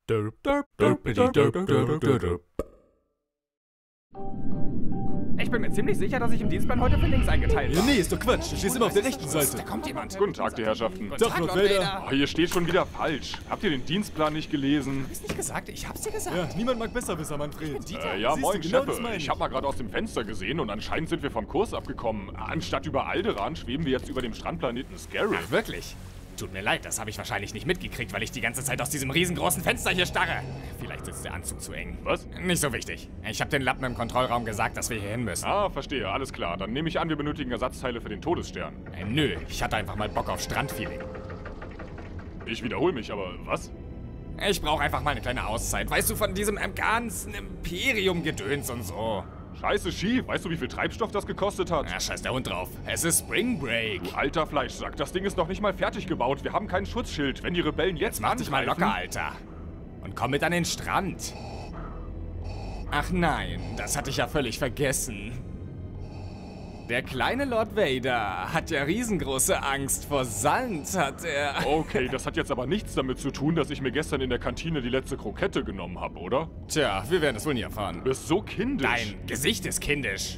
Ich bin mir ziemlich sicher, dass ich im Dienstplan heute für links eingeteilt war. Nee, ist doch Quatsch. Du stehst immer auf der rechten Seite. Da kommt jemand. Guten Tag, die Herrschaften. Tag, Lord Vader. Oh, hier steht schon wieder falsch. Habt ihr den Dienstplan nicht gelesen? Hast du nicht gesagt? Ich hab's dir gesagt. Ja, niemand mag Besserwisser, Manfred. Ja, Siehst moin, du, genau das Chefe. meine Ich ich. hab mal gerade aus dem Fenster gesehen und anscheinend sind wir vom Kurs abgekommen. Anstatt über Alderaan schweben wir jetzt über dem Strandplaneten Scarif. Ach, wirklich? Tut mir leid, das habe ich wahrscheinlich nicht mitgekriegt, weil ich die ganze Zeit aus diesem riesengroßen Fenster hier starre. Vielleicht sitzt der Anzug zu eng. Was? Nicht so wichtig. Ich habe den Lappen im Kontrollraum gesagt, dass wir hier hin müssen. Ah, verstehe. Alles klar. Dann nehme ich an, wir benötigen Ersatzteile für den Todesstern. Nö, ich hatte einfach mal Bock auf Strandfeeling. Ich wiederhole mich, aber was? Ich brauche einfach mal eine kleine Auszeit. Weißt du, von diesem ganzen Imperium-Gedöns und so. Scheiße, Ski. Weißt du, wie viel Treibstoff das gekostet hat? Na, scheiß der Hund drauf. Es ist Spring Break. Du alter Fleischsack, das Ding ist noch nicht mal fertig gebaut. Wir haben kein Schutzschild. Wenn die Rebellen jetzt Mach dich mal angreifen- locker, Alter. Und komm mit an den Strand. Ach nein, das hatte ich ja völlig vergessen. Der kleine Lord Vader hat ja riesengroße Angst vor Sand, hat er. Okay, das hat jetzt aber nichts damit zu tun, dass ich mir gestern in der Kantine die letzte Krokette genommen habe, oder? Tja, wir werden es wohl nie erfahren. Du bist so kindisch. Dein Gesicht ist kindisch.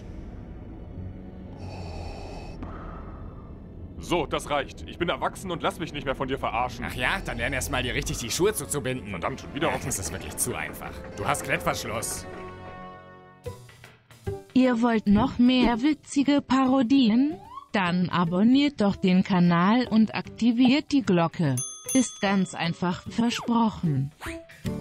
So, das reicht. Ich bin erwachsen und lass mich nicht mehr von dir verarschen. Ach ja, dann lern erst mal dir richtig die Schuhe zuzubinden. Verdammt, schon wieder Ja, offen. das ist wirklich zu einfach. Du hast Klettverschluss. Ihr wollt noch mehr witzige Parodien? Dann abonniert doch den Kanal und aktiviert die Glocke. Ist ganz einfach versprochen.